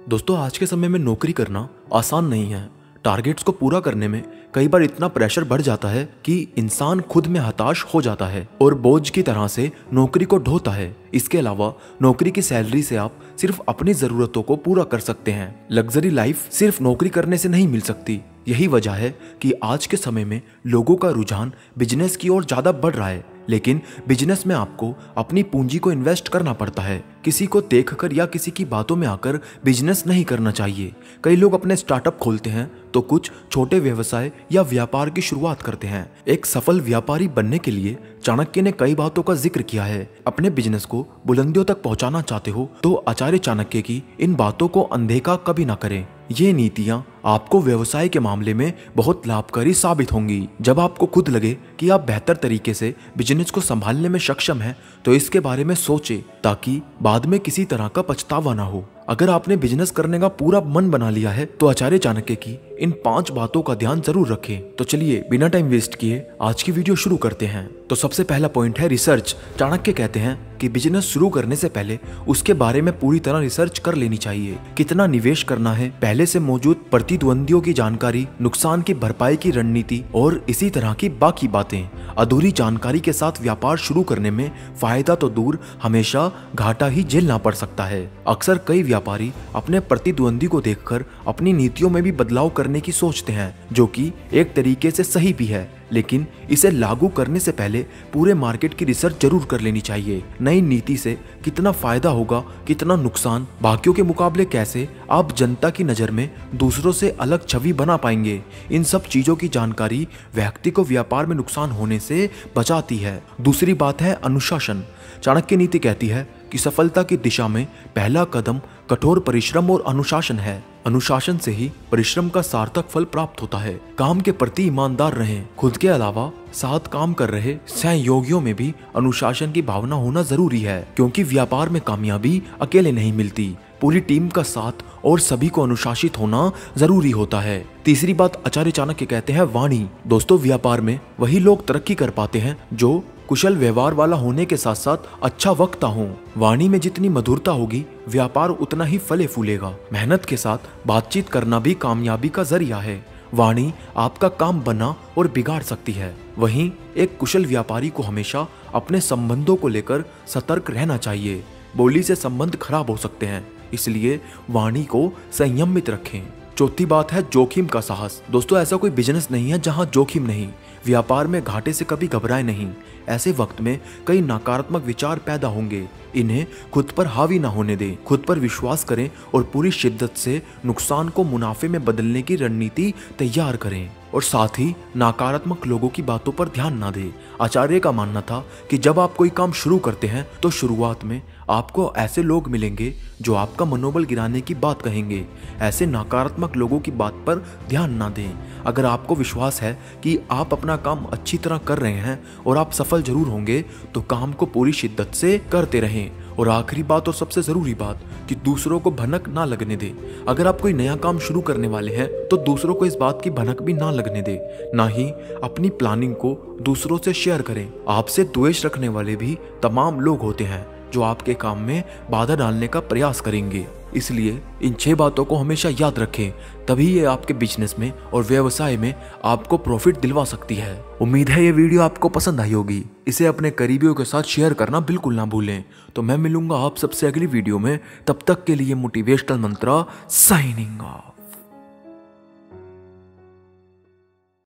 दोस्तों आज के समय में नौकरी करना आसान नहीं है। टारगेट्स को पूरा करने में कई बार इतना प्रेशर बढ़ जाता है कि इंसान खुद में हताश हो जाता है और बोझ की तरह से नौकरी को ढोता है। इसके अलावा नौकरी की सैलरी से आप सिर्फ अपनी जरूरतों को पूरा कर सकते हैं। लग्जरी लाइफ सिर्फ नौकरी करने से नहीं मिल सकती। यही वजह है कि आज के समय में लोगों का रुझान बिजनेस की ओर ज्यादा बढ़ रहा है। लेकिन बिजनेस में आपको अपनी पूंजी को इन्वेस्ट करना पड़ता है। किसी को देखकर या किसी की बातों में आकर बिजनेस नहीं करना चाहिए। कई लोग अपने स्टार्टअप खोलते हैं तो कुछ छोटे व्यवसाय या व्यापार की शुरुआत करते हैं। एक सफल व्यापारी बनने के लिए चाणक्य ने कई बातों का जिक्र किया है। अपने बिजनेस को बुलंदियों तक पहुंचाना चाहते हो तो आचार्य चाणक्य की इन बातों को अनदेखा कभी ना करें। ये नीतियां आपको व्यवसाय के मामले में बहुत लाभकारी साबित होंगी। जब आपको खुद लगे कि आप बेहतर तरीके से बिजनेस को संभालने में सक्षम हैं, तो इसके बारे में सोचें ताकि बाद में किसी तरह का पछतावा ना हो। अगर आपने बिजनेस करने का पूरा मन बना लिया है तो आचार्य चाणक्य की इन 5 बातों का ध्यान जरूर रखें। तो चलिए बिना टाइम वेस्ट किए आज की वीडियो शुरू करते हैं। तो सबसे पहला पॉइंट है रिसर्च। चाणक्य कहते हैं कि बिजनेस शुरू करने से पहले उसके बारे में पूरी तरह रिसर्च कर लेनी चाहिए। कितना निवेश करना है, पहले से मौजूद प्रतिद्वंदियों की जानकारी, नुकसान की भरपाई की रणनीति और इसी तरह की बाकी बातें। अधूरी जानकारी के साथ व्यापार शुरू करने में फायदा तो दूर हमेशा घाटा ही झेलना पड़ सकता है। अक्सर कई व्यापारी अपने प्रतिद्वंदी को देखकर अपनी नीतियों में भी बदलाव करने की सोचते हैं, जो कि एक तरीके से सही भी है, लेकिन इसे लागू करने से पहले पूरे मार्केट की रिसर्च जरूर कर लेनी चाहिए। नई नीति से कितना फायदा होगा, कितना नुकसान, बाकियों के मुकाबले कैसे आप जनता की नजर में दूसरों से अलग छवि बना पाएंगे, इन सब चीजों की जानकारी व्यक्ति को व्यापार में नुकसान होने से बचाती है। दूसरी बात है अनुशासन। चाणक्य नीति कहती है कि सफलता की दिशा में पहला कदम कठोर परिश्रम और अनुशासन है। अनुशासन से ही परिश्रम का सार्थक फल प्राप्त होता है। काम के प्रति ईमानदार रहें। खुद के अलावा साथ काम कर रहे सहयोगियों में भी अनुशासन की भावना होना जरूरी है, क्योंकि व्यापार में कामयाबी अकेले नहीं मिलती। पूरी टीम का साथ और सभी को अनुशासित होना जरूरी होता है। तीसरी बात आचार्य चाणक्य कहते हैं वाणी। दोस्तों व्यापार में वही लोग तरक्की कर पाते हैं जो कुशल व्यवहार वाला होने के साथ साथ अच्छा वक्ता हो। वाणी में जितनी मधुरता होगी व्यापार उतना ही फले फूलेगा। मेहनत के साथ बातचीत करना भी कामयाबी का जरिया है। वाणी आपका काम बना और बिगाड़ सकती है। वहीं एक कुशल व्यापारी को हमेशा अपने संबंधों को लेकर सतर्क रहना चाहिए। बोली से संबंध खराब हो सकते हैं, इसलिए वाणी को संयमित रखें। चौथी बात है जोखिम का साहस। दोस्तों ऐसा कोई बिजनेस नहीं है जहां जोखिम नहीं। व्यापार में घाटे से कभी घबराए नहीं। ऐसे वक्त में कई नकारात्मक विचार पैदा होंगे, इन्हें खुद पर हावी ना होने दें। खुद पर विश्वास करें और पूरी शिद्दत से नुकसान को मुनाफे में बदलने की रणनीति तैयार करें और साथ ही नकारात्मक लोगों की बातों पर ध्यान ना दें। आचार्य का मानना था कि जब आप कोई काम शुरू करते हैं तो शुरुआत में आपको ऐसे लोग मिलेंगे जो आपका मनोबल गिराने की बात कहेंगे। ऐसे नकारात्मक लोगों की बात पर ध्यान ना दें। अगर आपको विश्वास है कि आप अपना काम अच्छी तरह कर रहे हैं और आप सफल जरूर होंगे, तो काम को पूरी शिद्दत से करते रहें। और आखिरी बात और सबसे जरूरी बात कि दूसरों को भनक ना लगने दे। अगर आप कोई नया काम शुरू करने वाले हैं तो दूसरों को इस बात की भनक भी ना लगने दे। ना ही अपनी प्लानिंग को दूसरों से शेयर करें। आपसे द्वेष रखने वाले भी तमाम लोग होते हैं जो आपके काम में बाधा डालने का प्रयास करेंगे। इसलिए इन 6 बातों को हमेशा याद रखें, तभी ये आपके बिजनेस में और व्यवसाय में आपको प्रॉफिट दिलवा सकती है। उम्मीद है ये वीडियो आपको पसंद आई होगी। इसे अपने करीबियों के साथ शेयर करना बिल्कुल ना भूलें। तो मैं मिलूंगा आप सबसे अगली वीडियो में। तब तक के लिए मोटिवेशनल मंत्रा साइनिंग ऑफ।